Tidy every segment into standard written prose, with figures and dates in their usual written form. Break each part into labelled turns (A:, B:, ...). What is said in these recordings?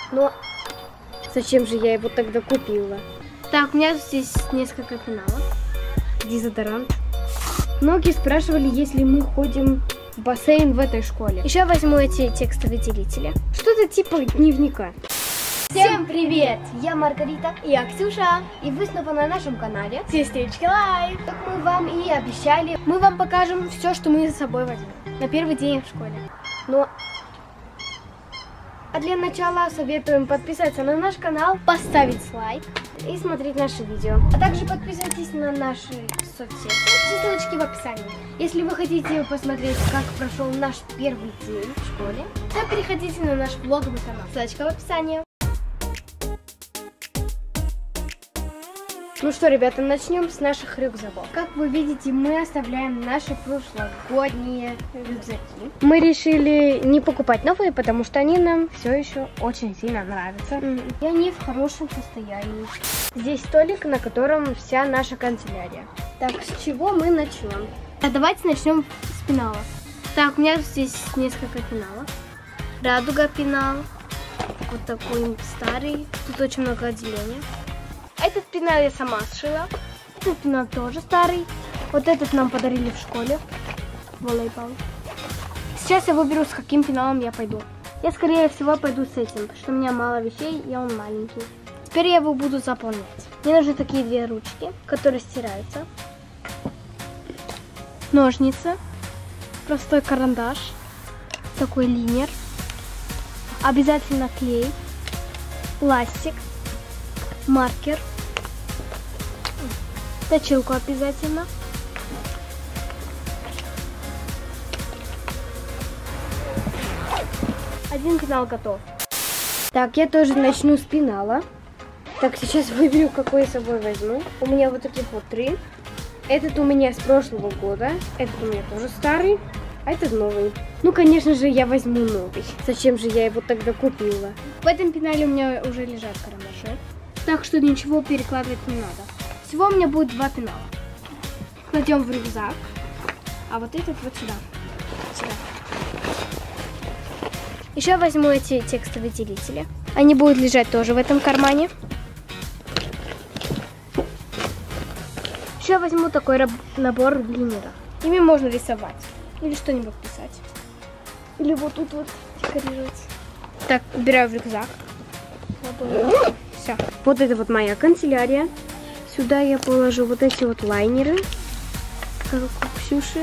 A: Но зачем же я его тогда купила? Так, у меня здесь несколько пеналов. Дезодорант. Многие спрашивали, если мы ходим в бассейн в этой школе. Еще возьму эти текстовыделители. Что-то типа дневника. Всем привет! Я Маргарита.
B: И я Ксюша.
A: И вы снова на нашем канале
B: Сестрички Лайв.
A: Как мы вам и обещали, мы вам покажем все, что мы с собой возьмем на первый день в школе. А для начала советуем подписаться на наш канал, поставить лайк и смотреть наши видео. А также подписывайтесь на наши соцсети, все ссылочки в описании. Если вы хотите посмотреть, как прошел наш первый день в школе, то переходите на наш влоговый канал, ссылочка в описании. Ну что, ребята, начнем с наших рюкзаков. Как вы видите, мы оставляем наши прошлогодние рюкзаки. Мы решили не покупать новые, потому что они нам все еще очень сильно нравятся. И они в хорошем состоянии. Здесь столик, на котором вся наша канцелярия. Так, с чего мы начнем? Давайте начнем с пеналов. Так, у меня здесь несколько пеналов. Радуга пенал. Вот такой старый. Тут очень много отделения. Этот пенал я сама сшила. Этот пенал тоже старый. Вот этот нам подарили в школе. Волейбол. Сейчас я выберу, с каким пеналом я пойду. Я, скорее всего, пойду с этим, потому что у меня мало вещей, и он маленький. Теперь я его буду заполнять. Мне нужны такие две ручки, которые стираются. Ножницы. Простой карандаш. Такой линер. Обязательно клей. Пластик. Маркер. Точилку обязательно. Один пенал готов. Так, я тоже начну с пенала. Так, сейчас выберу, какой я с собой возьму. У меня вот таких вот 3. Этот у меня с прошлого года. Этот у меня тоже старый. А этот новый. Ну, конечно же, я возьму новый. Зачем же я его тогда купила? В этом пенале у меня уже лежат карандаши. Так что ничего перекладывать не надо. Всего у меня будет 2 пенала. Кладем в рюкзак. А вот этот вот сюда. Еще возьму эти текстовыделители. Они будут лежать тоже в этом кармане. Еще возьму такой набор линеров. Ими можно рисовать. Или что-нибудь писать. Или вот тут вот декорировать. Так, убираю в рюкзак. Все. Вот это вот моя канцелярия. Сюда я положу вот эти вот лайнеры, как у Ксюши.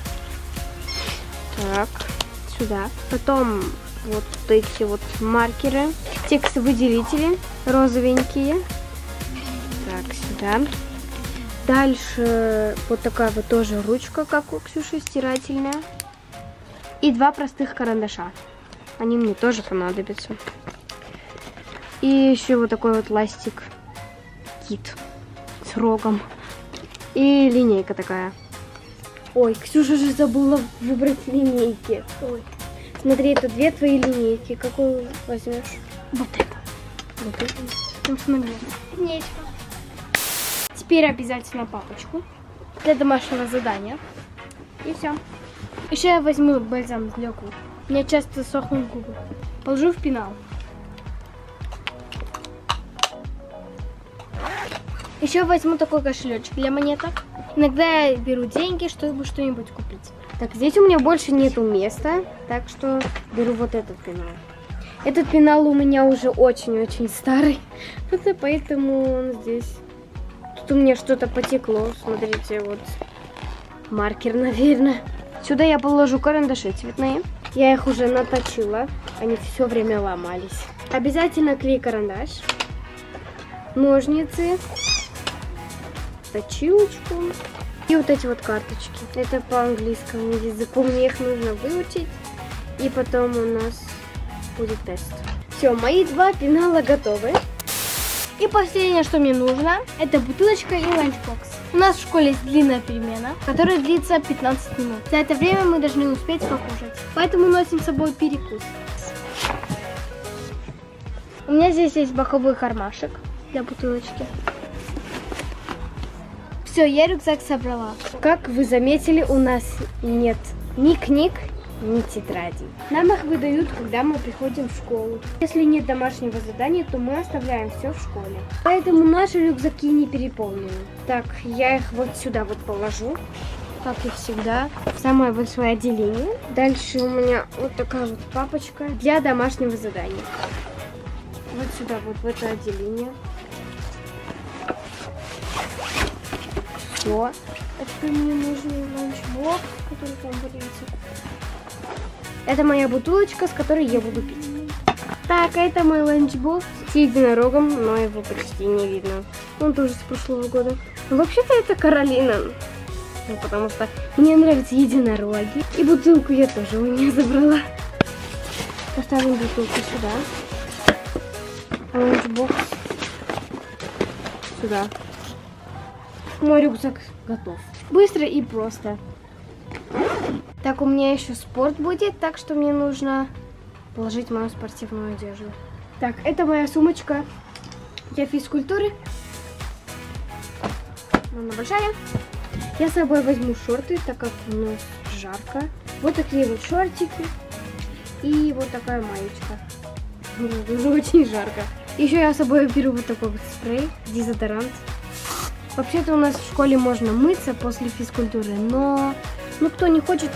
A: Так, сюда. Потом вот эти вот маркеры, текстовыделители, розовенькие. Так, сюда. Дальше вот такая вот тоже ручка, как у Ксюши, стирательная. И 2 простых карандаша. Они мне тоже понадобятся. И еще вот такой вот ластик кит с рогом. И линейка такая. Ой, Ксюша же забыла выбрать линейки. Ой. Смотри, это 2 твои линейки. Какую возьмешь? Вот это. Вот это. Там смотри. Линейка. Теперь обязательно папочку для домашнего задания. И все. Еще я возьму бальзам для губ. У меня часто сохнут губы. Положу в пенал. Еще возьму такой кошелечек для монеток. Иногда я беру деньги, чтобы что-нибудь купить. Так, здесь у меня больше нету места, так что беру вот этот пенал. Этот пенал у меня уже очень-очень старый, поэтому он здесь. Тут у меня что-то потекло, смотрите, вот маркер, наверное. Сюда я положу карандаши цветные. Я их уже наточила, они все время ломались. Обязательно клей-карандаш, ножницы, точилочку и вот эти вот карточки. Это по английскому языку, мне их нужно выучить, и потом у нас будет тест. Все, мои 2 пенала готовы. И последнее, что мне нужно, это бутылочка и ланчбокс. У нас в школе есть длинная перемена, которая длится 15 минут. За это время мы должны успеть покушать, поэтому носим с собой перекус. У меня здесь есть боковой кармашек для бутылочки. Все, я рюкзак собрала. Как вы заметили, у нас нет ни книг, не тетради. Нам их выдают, когда мы приходим в школу. Если нет домашнего задания, то мы оставляем все в школе. Поэтому наши рюкзаки не переполнены. Так, я их вот сюда вот положу, как и всегда, в самое большое отделение. Дальше у меня вот такая вот папочка для домашнего задания. Вот сюда, вот в это отделение. Все. Это мне нужный ланчбокс, который там валяется. Это моя бутылочка, с которой я буду пить. Так, это мой ланчбокс с единорогом, но его почти не видно. Он тоже с прошлого года. Но вообще-то это Каролина. Ну, потому что мне нравятся единороги. И бутылку я тоже у нее забрала. Поставим бутылку сюда. А ланчбокс сюда. Мой рюкзак готов. Быстро и просто. Так, у меня еще спорт будет, так что мне нужно положить мою спортивную одежду. Так, это моя сумочка для физкультуры. Она большая. Я с собой возьму шорты, так как у нас жарко. Вот такие вот шортики. И вот такая маечка. Уже очень жарко. Еще я с собой беру вот такой вот спрей, дезодорант. Вообще-то у нас в школе можно мыться после физкультуры, но кто не хочет,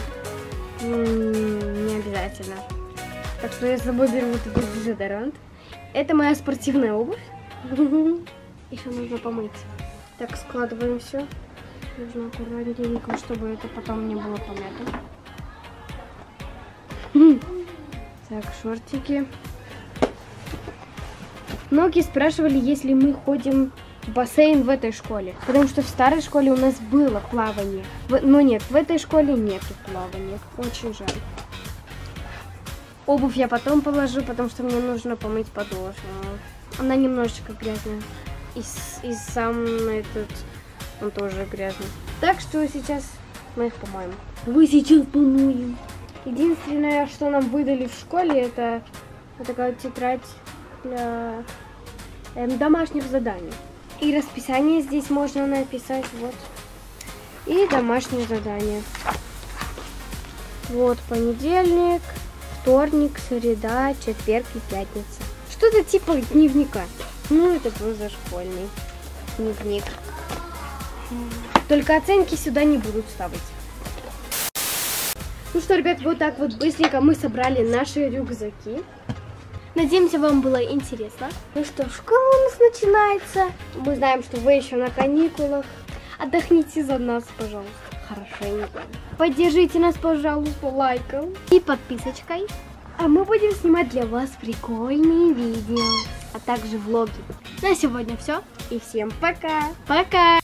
A: не обязательно. Так что я с собой беру вот этот дезодорант. Это моя спортивная обувь. Еще нужно помыть. Так, складываем все. Нужно аккуратненько, чтобы это потом не было помято. Так, шортики. Многие спрашивали, если мы ходим в бассейн в этой школе. Потому что в старой школе у нас было плавание. Но нет, в этой школе нету плавания. Очень жаль. Обувь я потом положу, потому что мне нужно помыть подошву. Она немножечко грязная. И сам этот, он тоже грязный. Так что сейчас мы их помоем. Вы сейчас помоем. Единственное, что нам выдали в школе, это вот такая тетрадь для домашних заданий. И расписание здесь можно написать, вот. И домашнее задание. Вот понедельник, вторник, среда, четверг и пятница. Что-то типа дневника. Ну, это просто школьный дневник. Только оценки сюда не будут ставить. Ну что, ребят, вот так вот быстренько мы собрали наши рюкзаки. Надеемся, вам было интересно. Ну что, школа у нас начинается. Мы знаем, что вы еще на каникулах. Отдохните за нас, пожалуйста, хорошенько. Поддержите нас, пожалуйста, лайком и подписочкой. А мы будем снимать для вас прикольные видео, а также влоги. На сегодня все. И всем пока. Пока.